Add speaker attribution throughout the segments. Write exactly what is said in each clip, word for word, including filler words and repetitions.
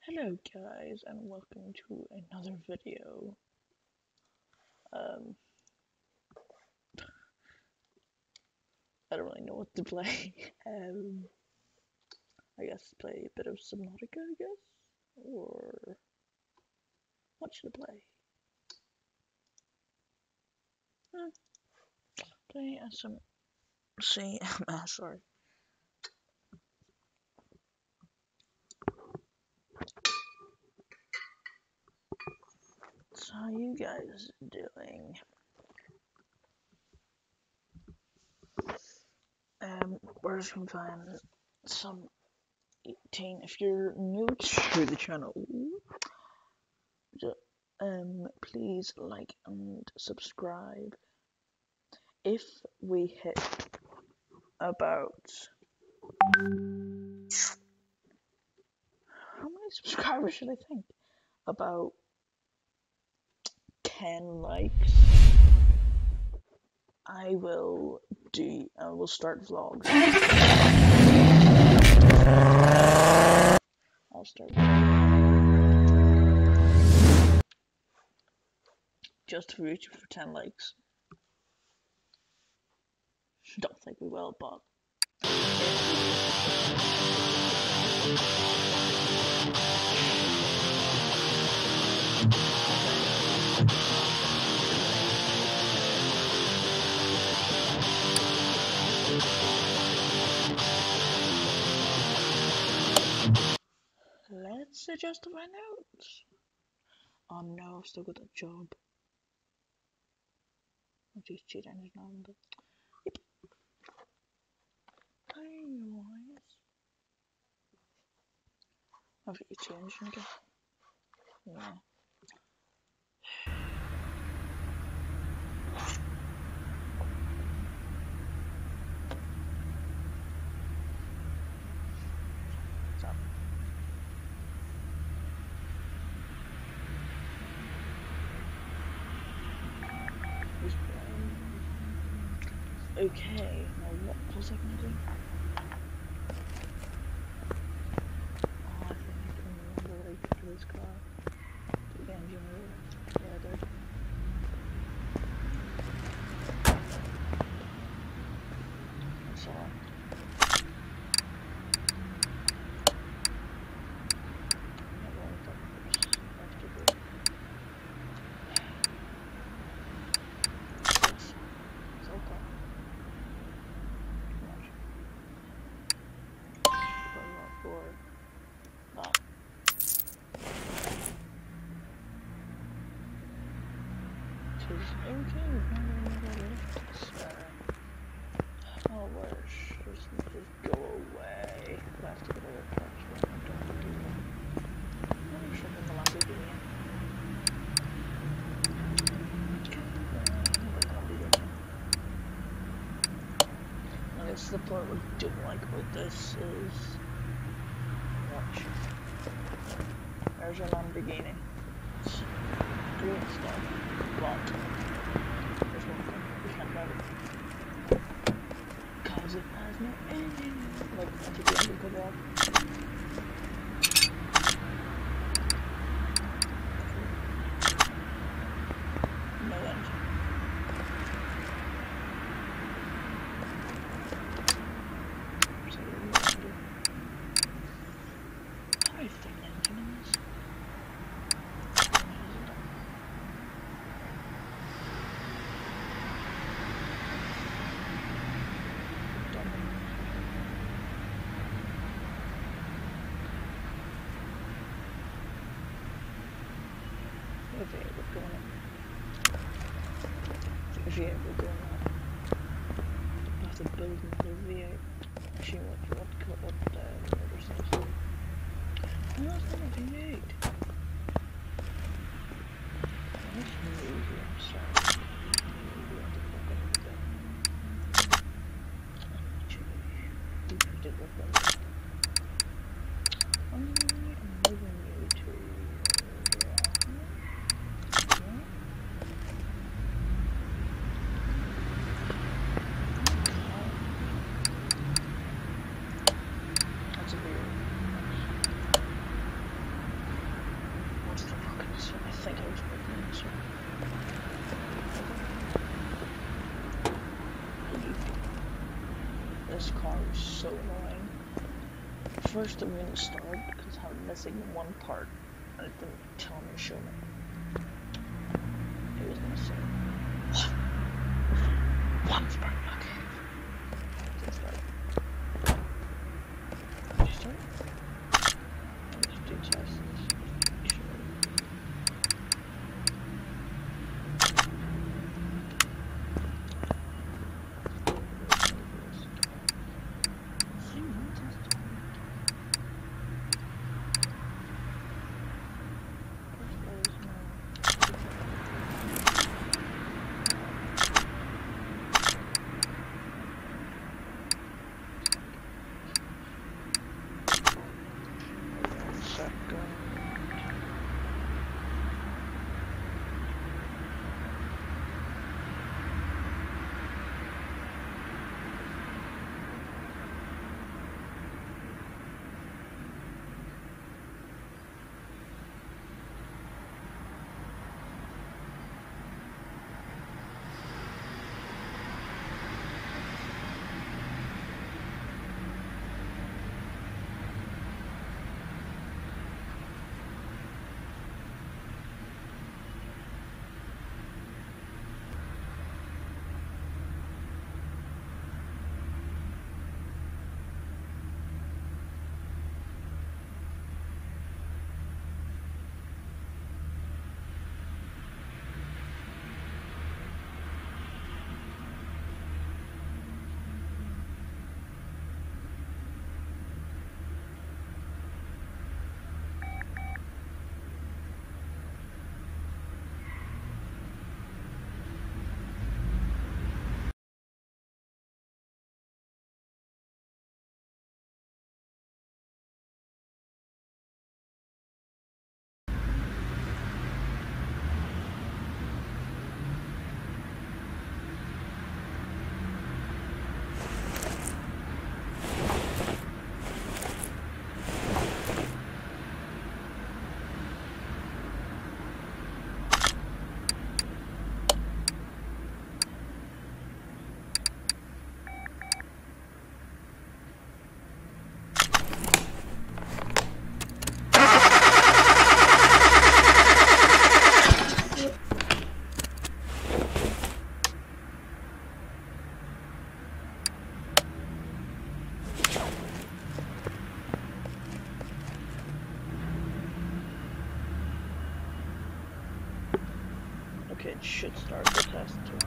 Speaker 1: Hello guys and welcome to another video. Um, I don't really know what to play. um, I guess play a bit of Subnautica, I guess? Or what should I play? Hmm. Play as some C M S, sorry. So how you guys doing? Um, we're just gonna find some eighteen. If you're new to the channel, um, please like and subscribe. If we hit about how many subscribers should I think? About ten likes. I will do. I will start vlogs. I'll start just for YouTube for ten likes. Don't think we will, but. Let's adjust my notes. Oh no, I've still got that job. I'll just cheat engine on, but yep. Anyways, I've got your change again. Yeah. Okay, now what was I gonna do? Oh, I think I can remember what I did to this car. The engine room. Yeah, I did. That's all. Not really that much left to do. It's, it's okay. For that. Tis okay. Oh, where should just go away? I have to get a refresh when I don't do that. I'm sure in the Lamborghini. I guess the part we don't like about this is watch. There's a Lamborghini. It's green stuff, but there's one thing we can't drive it. Cause it has no engine. Like, I took the engine cover off. No engine. So what do you want to do? I think engine in this. If you ever going up, if you ever going up, you have to build another V eight. Actually, what what what uh, motorcycles? No, it's not a V eight. That's movie. I'm sorry. Movie on the fucking thing. Actually, we did look like that. I'm moving you to. so annoying. First I'm gonna start because I'm missing one part. And it didn't tell me to show me. It was gonna say one. One spark. Okay. Let's start. Did you start? Let's do tests. Okay, it should start the test too.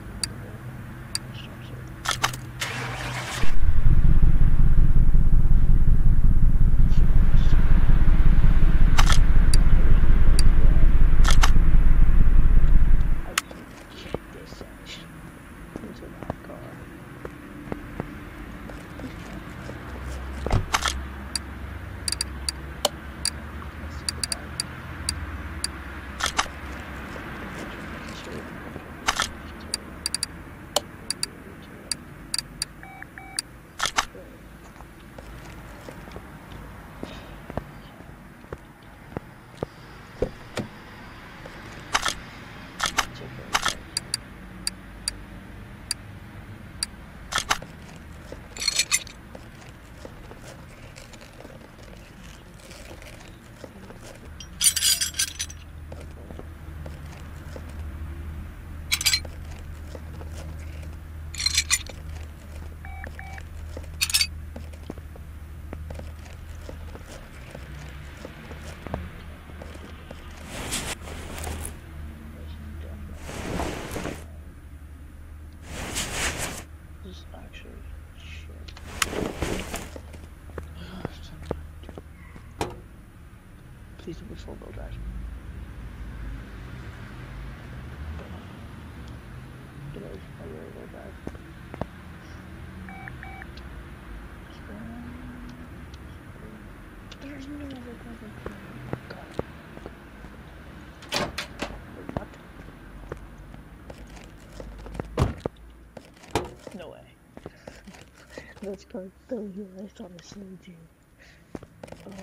Speaker 1: Please don't be full build, guys. Get out, I really go back. There's no other cover. What? No way. That's card still here. I thought I saved you. Um,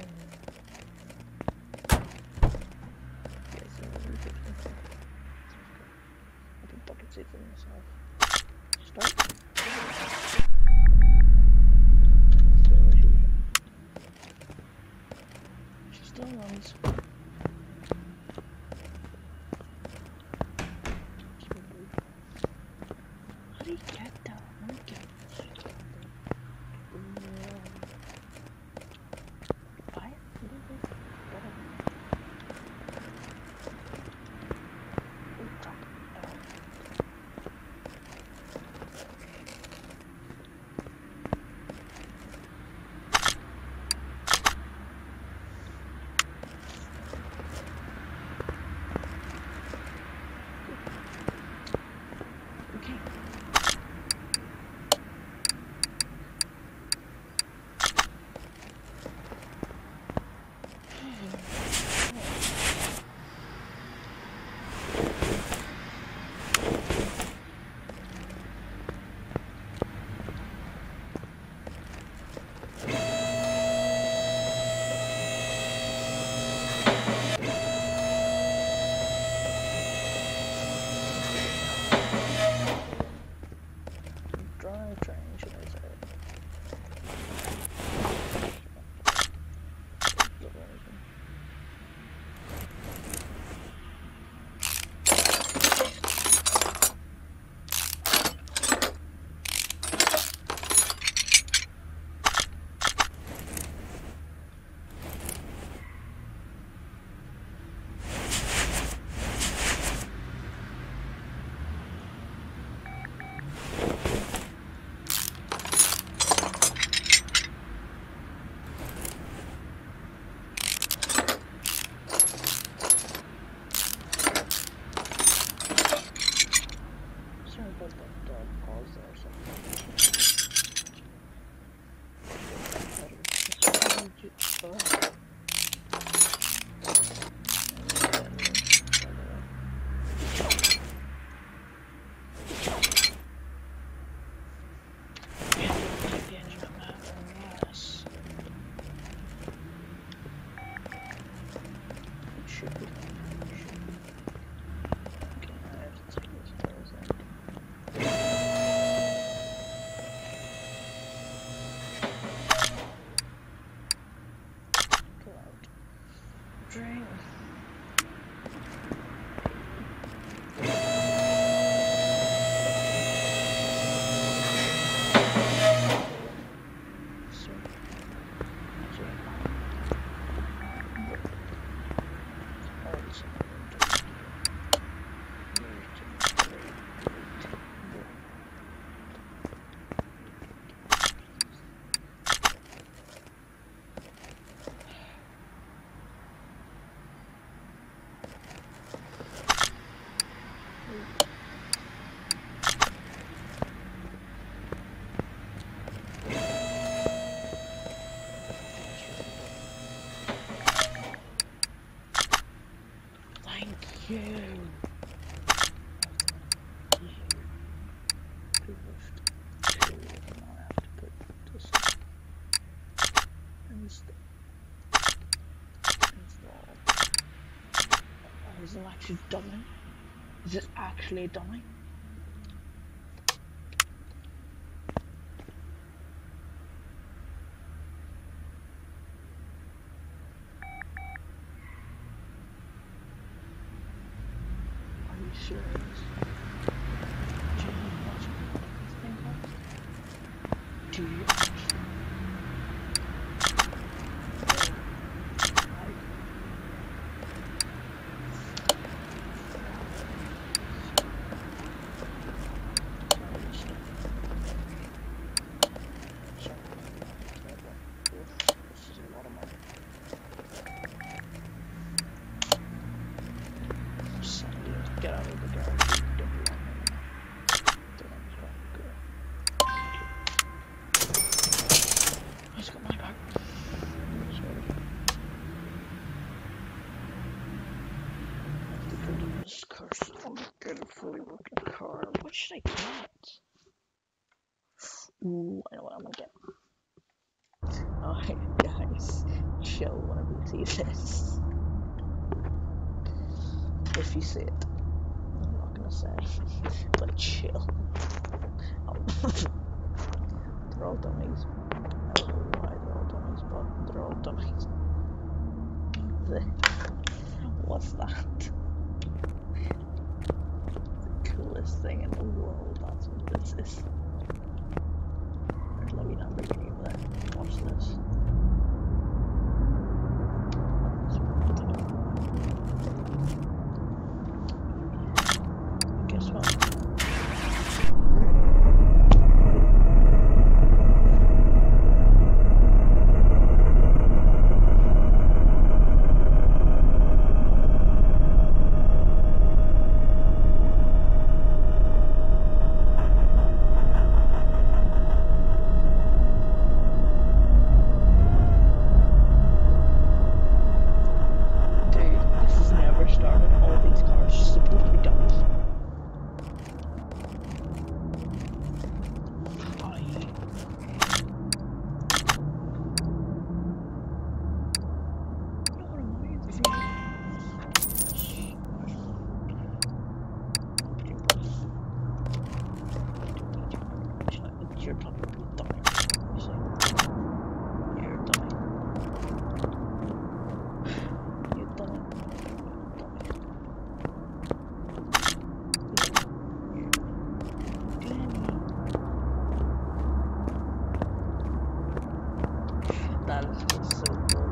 Speaker 1: Save for myself. Start. dummies. How do you get down? Let me get Buy it? Oh, crap. Okay. Drive train, should I say? Sorry about that uh, pause there or something. Drain. Thank you. Is it actually dummy? Is it actually a dummy? Are you serious? Do you actually? Get out of the garage. Don't be on I just got my back. Sorry. I have to go to this curse. I'm gonna get a fully working car. What should I get? Ooh, I know what I'm gonna get. Alright, guys. Chill whenever you see this. If you see it. I'm not gonna say. But chill. Oh. They're all dummies. I don't know why they're all dummies, but they're all dummies. the... What's that? The coolest thing in the world, that's what this is. There's Levy Lamborghini over there. Watch this. Guess what? You're probably dying. You see? You're dying. You're dying. That is just so cool.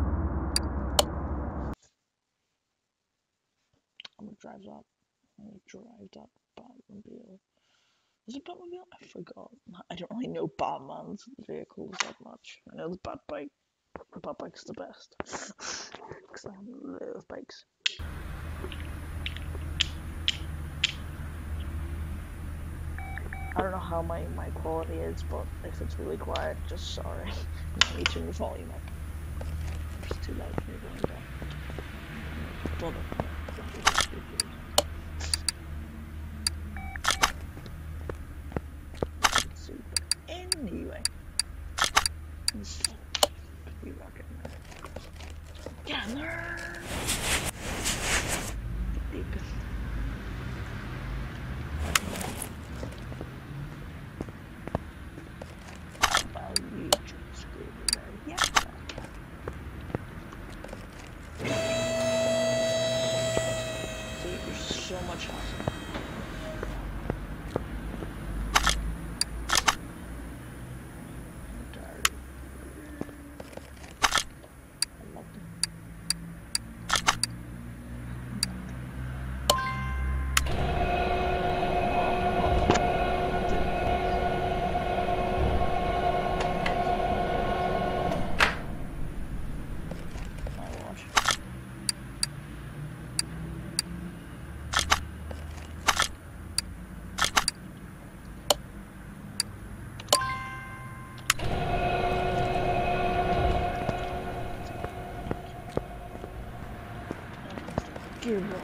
Speaker 1: I'm gonna drive that. I'm gonna drive that Batmobile. Is it Batmobile? I forgot. I don't really know Batman's vehicles that much. I know the Bat Bike. The Bat Bike's the best. Because I love bikes. I don't know how my, my quality is, but if it's really quiet, just sorry. I need to turn the volume up. It's too loud for me going down. Hold on. Anyway, let's be rocking there. Get in there! Deep. How about you just screw me there? Yeah. See, there's so much awesome. Gearbox.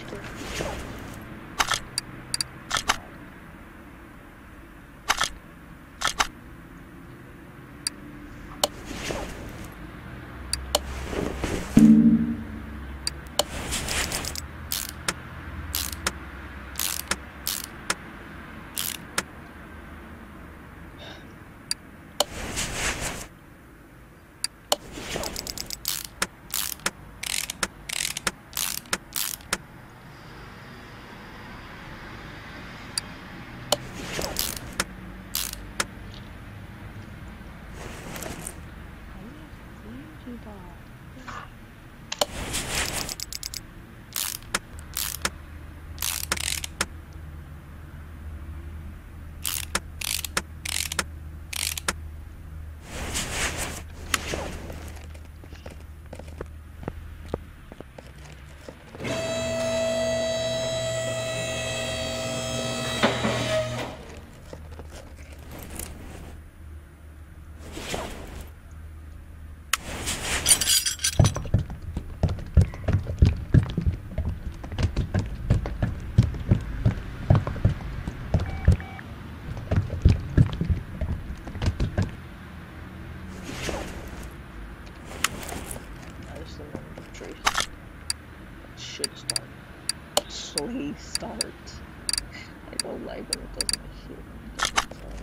Speaker 1: Start. I don't like when it doesn't hit. It doesn't start.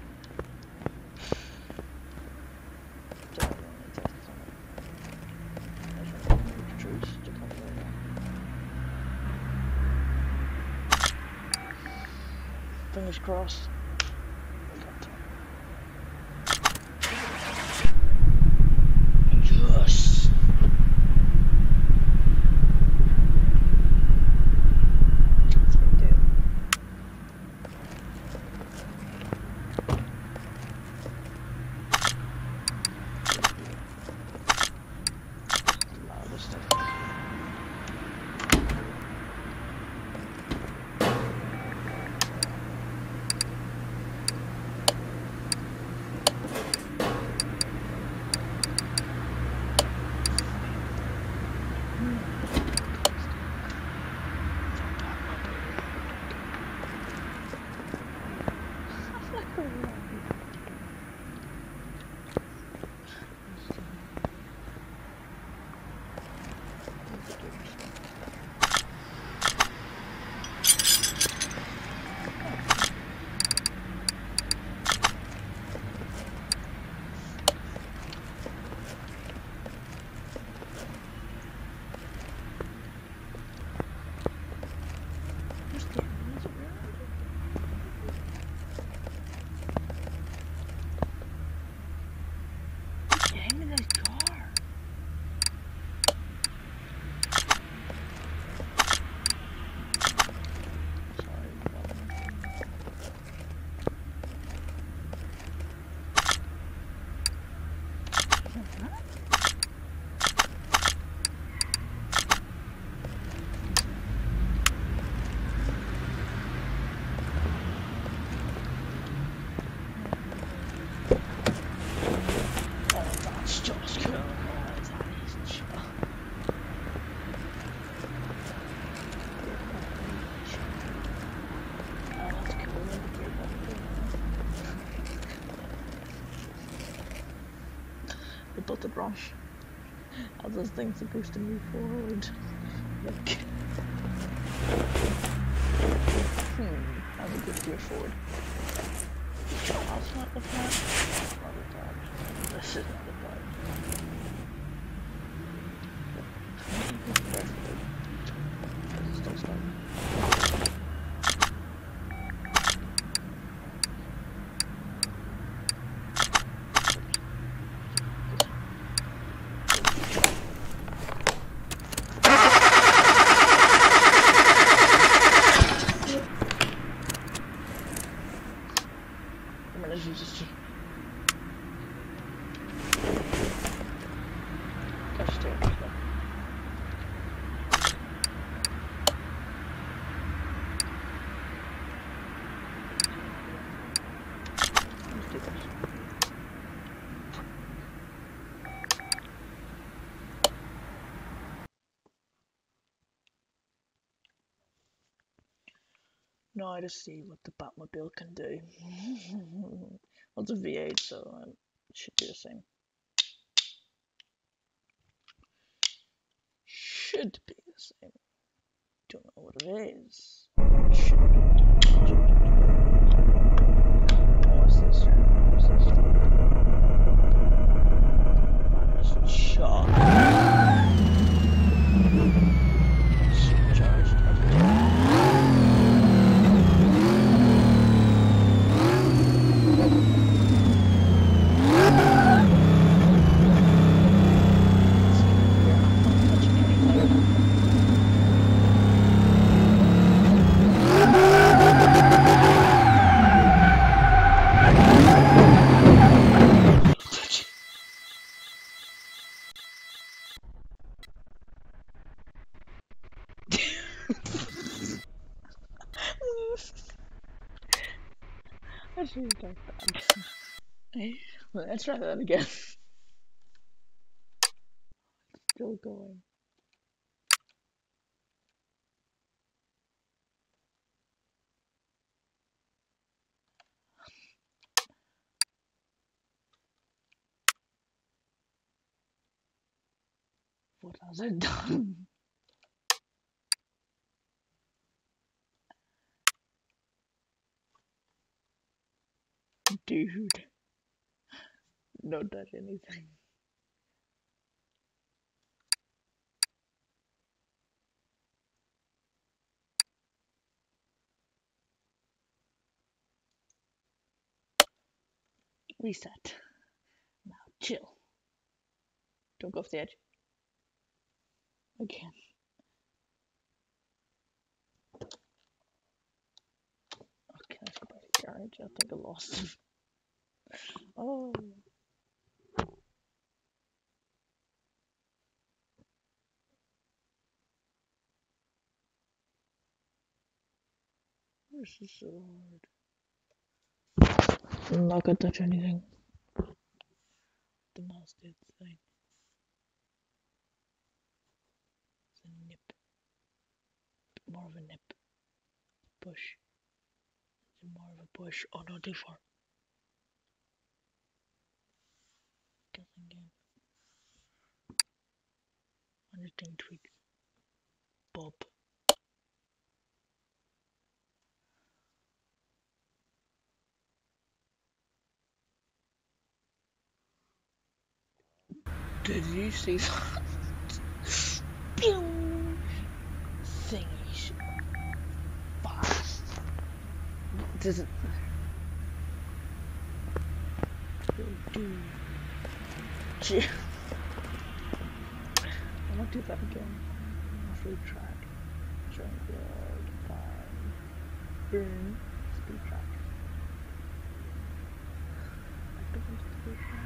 Speaker 1: Don't want to test on it. Fingers crossed. Yes. That's what I do. A lot of stuff. Built it wrong. How those things supposed to move forward? Look. Hmm. How's it get gear forward? That's not the plan. That's not the plan. This is not the plan. Does it still start? Now to see what the Batmobile can do. Well, it's a V eight, so it should be the same. Should be the same. Don't know what it is. It should be. What's this? What's this? Finest shot. Supercharged. That's really dark bad. Let's try that again. Still going. What has it done? Dude. Don't touch anything. Reset. Now chill. Don't go off the edge. Again. Okay, let's go back to the garage. I think I lost him. Oh. This is so hard. I'm not gonna touch anything. The mouse did its thing. It's a nip. More of a nip. Push. It's more of a push. Oh no, too far. Guessing again. Understand tweak. Bob. Did you see that? Thingies. Fast. Does it? Do. I'm gonna do that again. Food track. Junkyard. Farm. Burn. Speed track. I don't want speed track.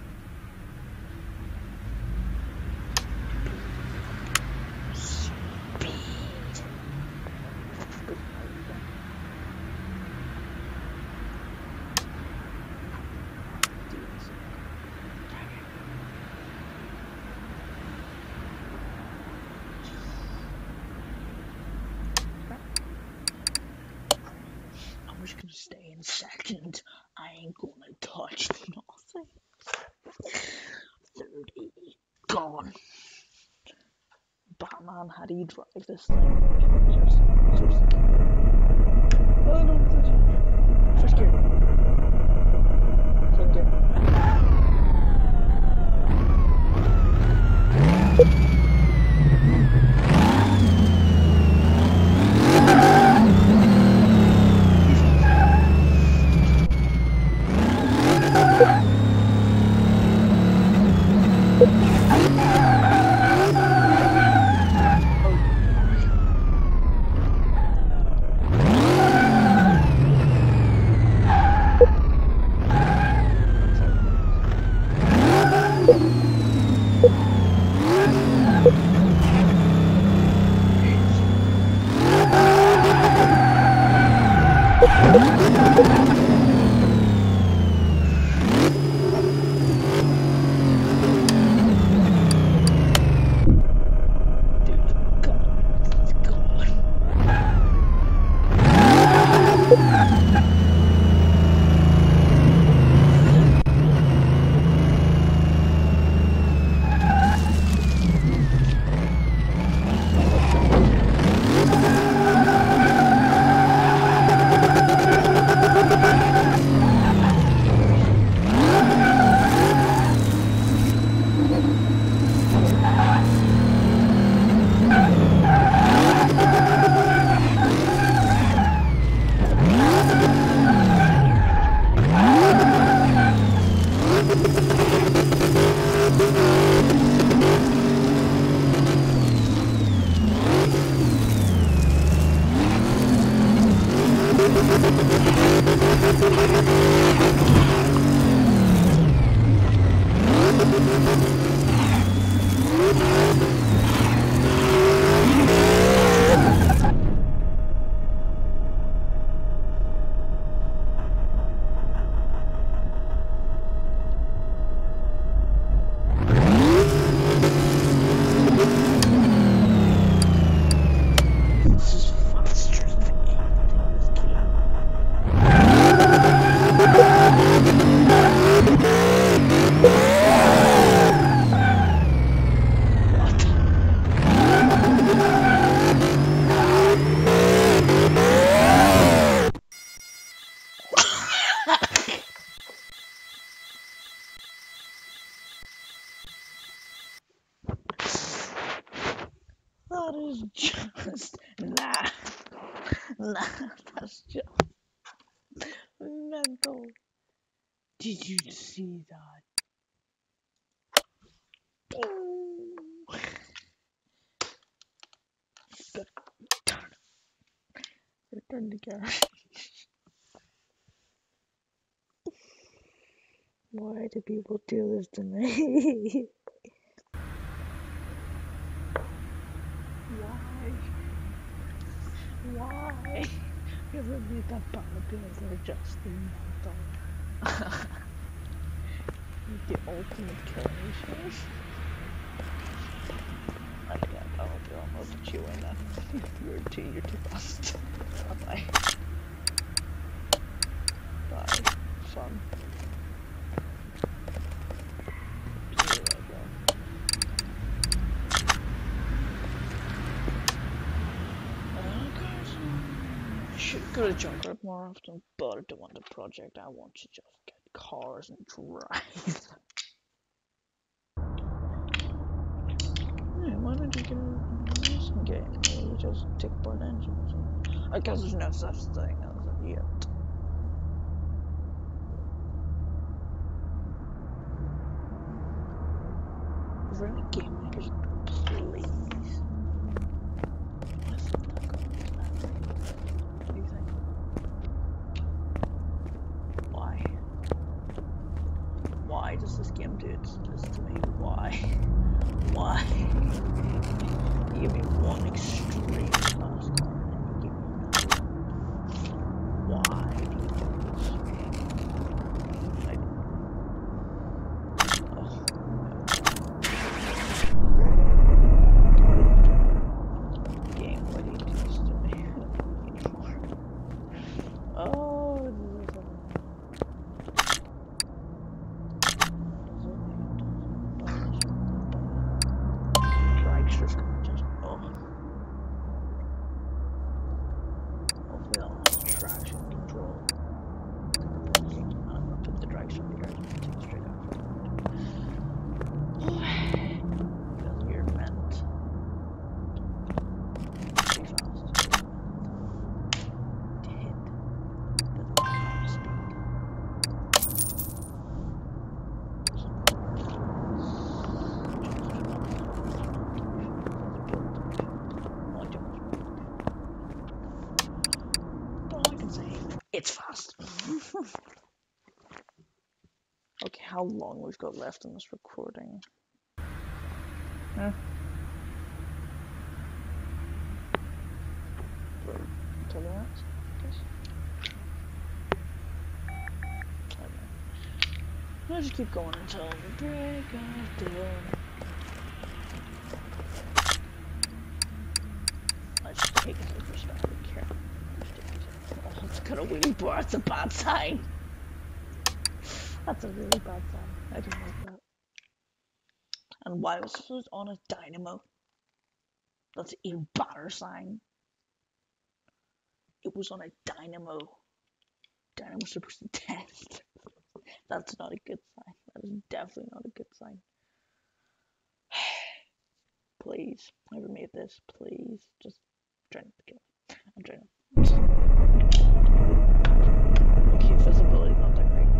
Speaker 1: I'm just gonna stay in second. I ain't gonna touch nothing. thirty. Gone. Batman, how do you drive this thing? Seriously. Oh no, touch it. First gear. Second gear. That is just nah, nah. That's just mental. Did you see that? Oh. Return to garage. Why do people do this to me? Why? Why? Because I need that Batmobiles are just the mental. The ultimate killing machine. I can't, I won't do it. I'll put you in that. You're too, you're too fast. Bye. Bye. Fun. Should go to Junkyard more often, but I don't want the project. I want to just get cars and drive. Yeah, why don't you get a racing game where you just take apart engines? I guess there's no such thing as it yet. Really, game makers, please. Why does this game do it this to me? Why? Why? You give me one extreme fast car and you give me another one. Why do you do this? Like, oh, no. Game, why do you do this to me? Anymore. Oh, this is Dragster's gonna just, oh. Hopefully that'll have traction control. I'm gonna put the dragster in the garage and take it straight out. Because you're meant to be fast. To hit the top speed. It's fast. Okay, how long we've got left in this recording? Huh? Wait, ten minutes? I guess. I don't know. I'll just keep going until the break of dawn. I just take it with respect and care. Oh, it's got a wheelie bar. It's a bad sign. That's a really bad sign. I don't like that. And why was it on a dynamo? That's a batter sign. It was on a dynamo. Dynamo's supposed to test. That's not a good sign. That is definitely not a good sign. Please, whoever made this, please just try not to kill me. I'm trying to. Okay, visibility not that great.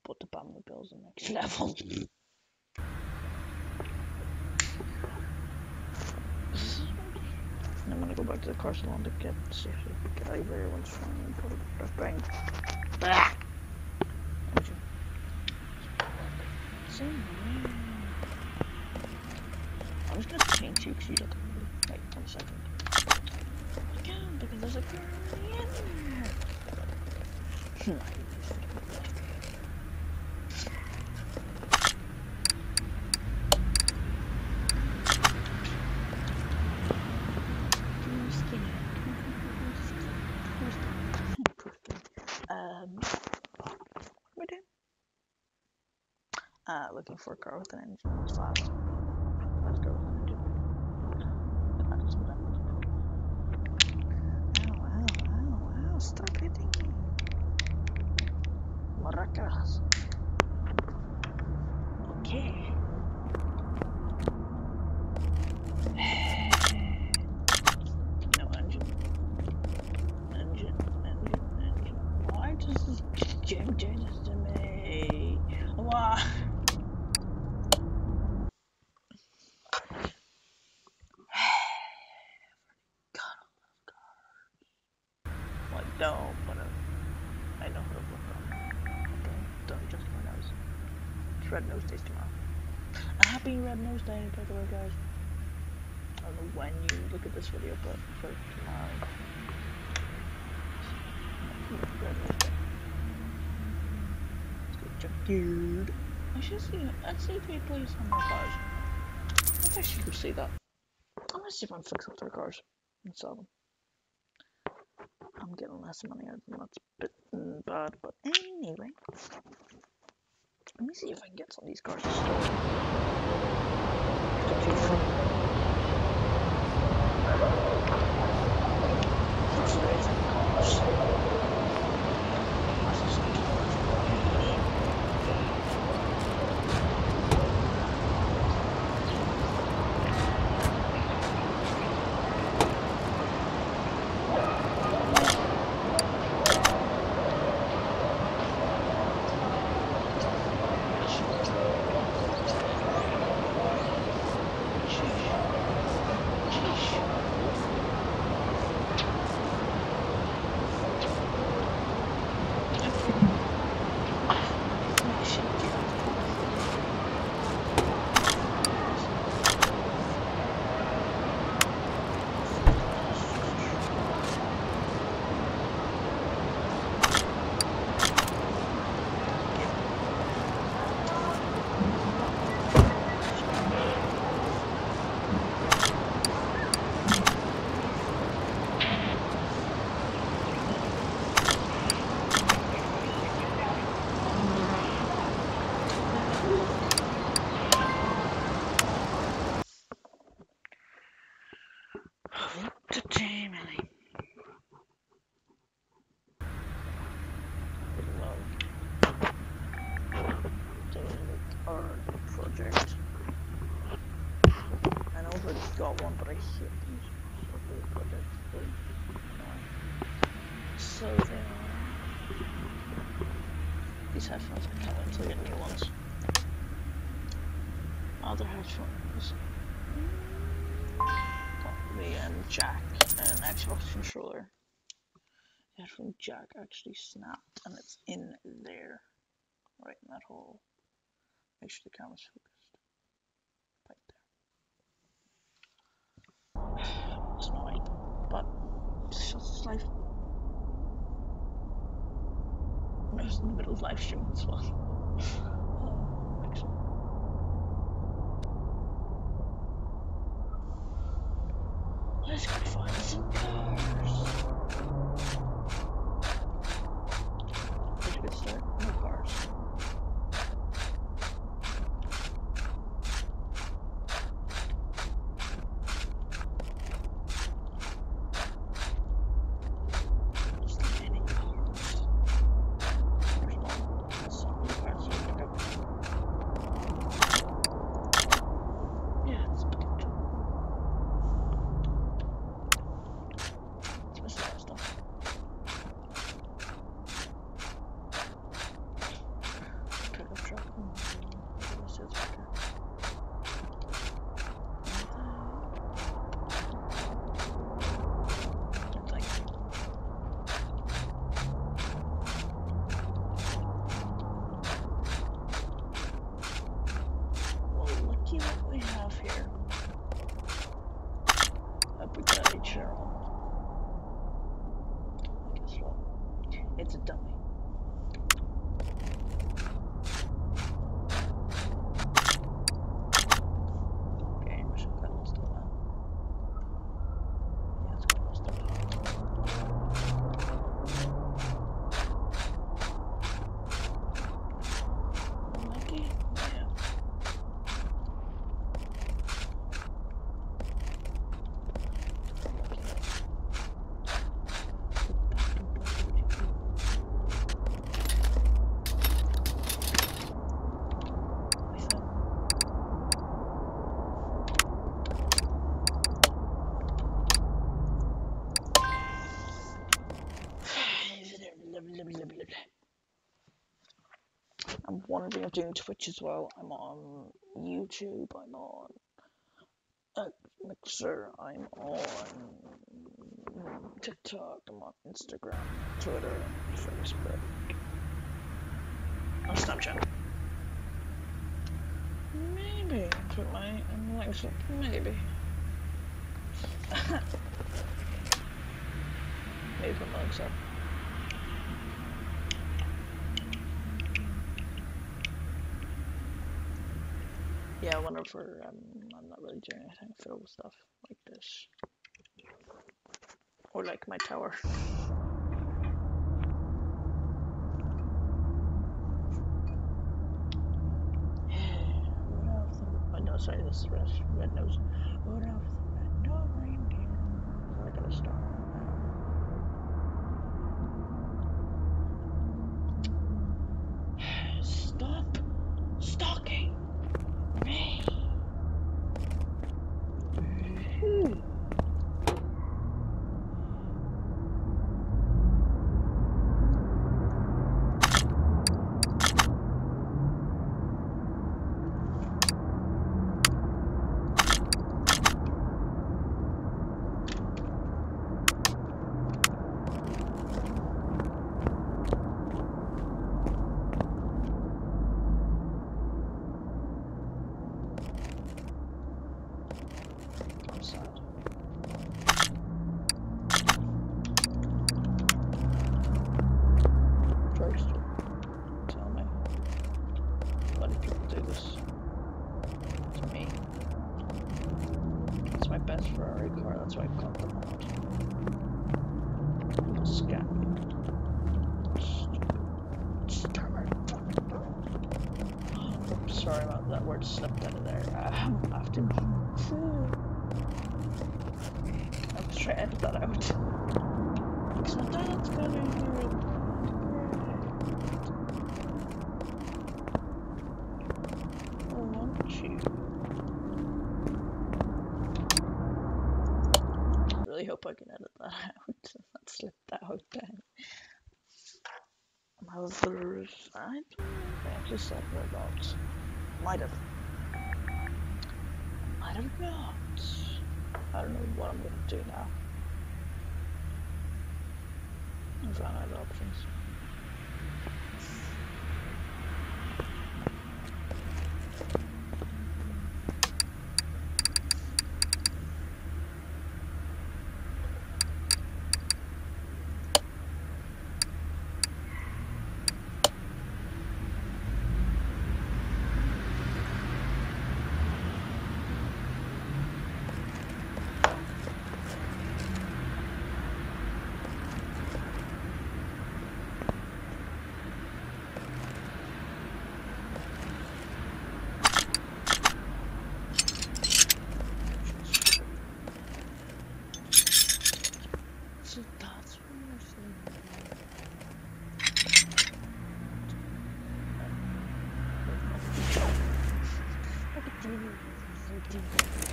Speaker 1: put the Pamela Bills in next level. I'm gonna go back to the car salon to get see if I get out of everyone's phone and put it bang. Ah! I'm just gonna change you because you don't. Wait, one second. Again, because there's a girl in there. Um, we're doing. Uh, looking for a car with an engine that's fast. Let's go with an engine. That's what I'm looking for. Ow, ow, ow, ow, stop hitting me. Maracas. Okay. No engine. Engine, engine, engine. Why does this gym do this to me? Why? Like, no, but uh, I know how to work on it. Don't, don't just my nose. It's Red Nose Day tomorrow. A happy Red Nose Day, by the way, guys. I don't know when you look at this video, but for tomorrow. Red Nose Day. Let's go junkyard. I should see it. Let's see if we play some more cars. Let's actually go see that. I'm gonna see if I can fix up their cars and sell them. I'm getting less money out of them, that's a bit mm, bad, but anyway. Let me see if I can get some of these cars to store. Project. I know I've already got one, but I hate these projects. So they are. These headphones I can't wait until I get new ones. Other headphones. Got the um, jack and Xbox controller. The headphone jack actually snapped and it's in there. Right in that hole. Make sure the camera's focused. Right there. It's annoying, but it's just life. I was in the middle of live stream as well. Actually. Let's go find some cars. Did a good start? No cars. Just any cars. There's one. So many cars. It's a dummy. Okay, we should cut most of that. Yeah, let's cut most of that. Lucky? Yeah. I'm wondering of doing Twitch as well. I'm on YouTube, I'm on uh, Mixer, I'm on TikTok, I'm on Instagram, Twitter, Facebook, on Snapchat. Maybe put my legs up, maybe. Maybe put my legs up. Yeah, whenever um, I'm not really doing anything, fiddle with stuff like this. Or like my tower. Oh no, sorry, this is red, red nose. Rudolph the red-nosed reindeer. I gotta start. Stop stalking me. I'm sad. First, tell me, why do people do this to me? It's my best Ferrari car, that's why I cut them out. People scam me. Sorry about that word slipped out of there. Um, after I was trying to edit that out. Because my dad's gonna hear it. Oh, won't you? I really hope I can edit that out. That slipped out then. Mothers. I don't know if I actually said that or not. Might have. Might have not. I don't know what I'm gonna do now. I've run out of options. So that's what you're saying. I could do it.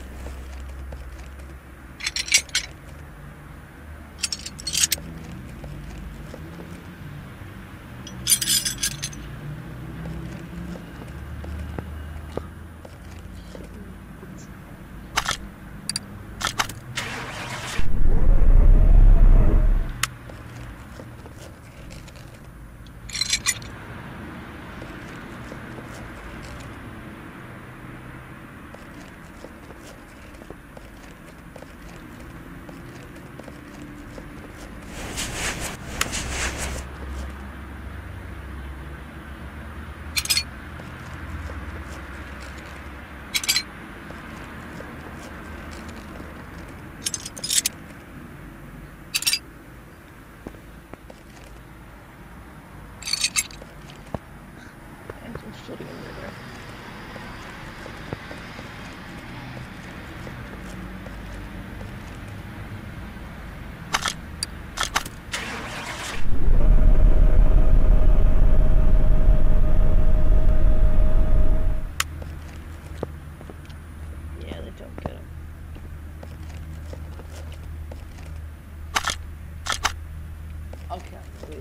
Speaker 1: Okay, wait.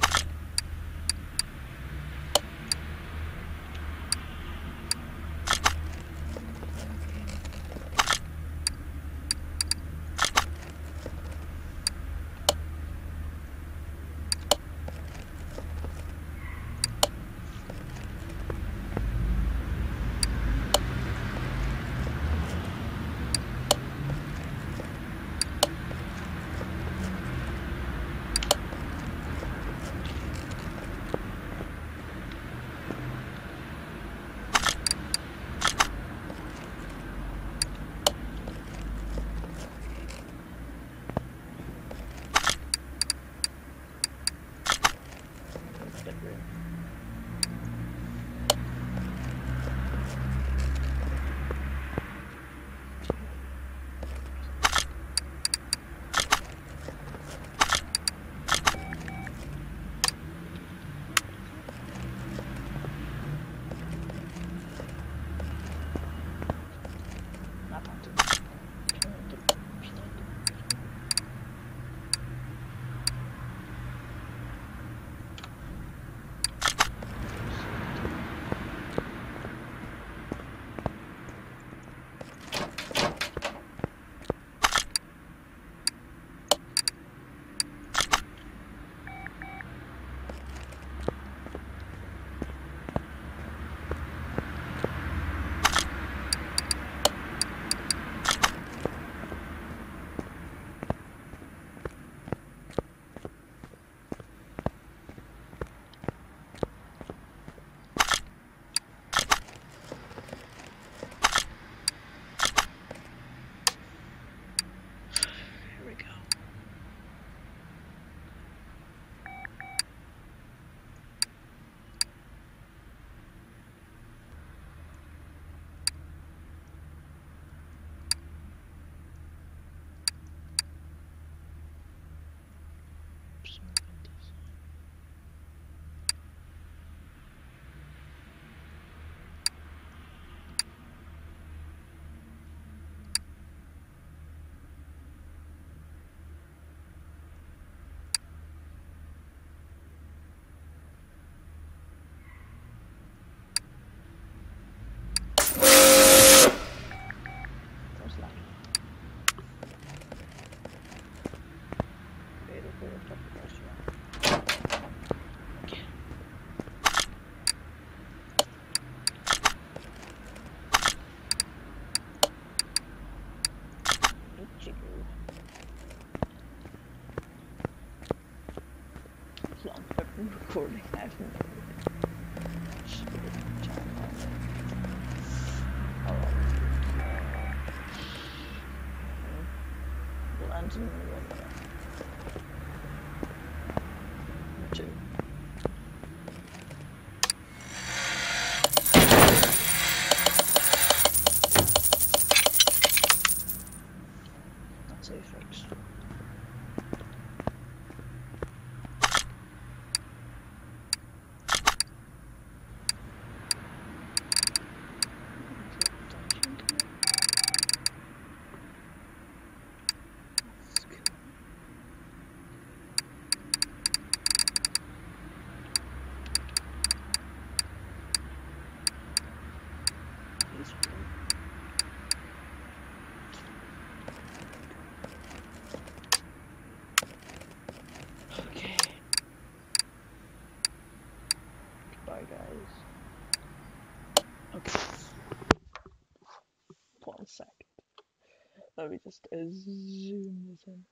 Speaker 1: I'm recording. I haven't we'll end in one minute. Two. That's a fix. Okay. Goodbye, guys. Okay. One second. Let me just uh, zoom this in.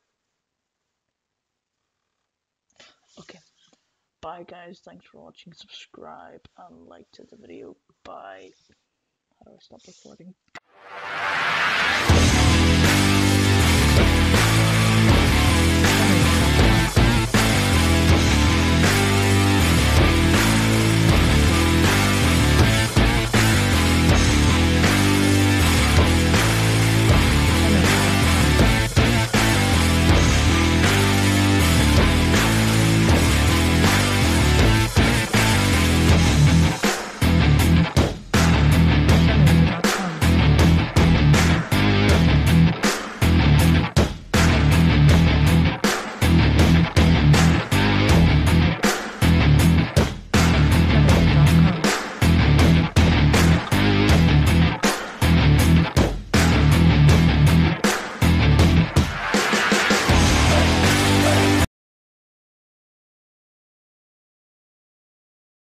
Speaker 1: Okay. Bye, guys. Thanks for watching. Subscribe and like to the video. Bye. How do I stop recording?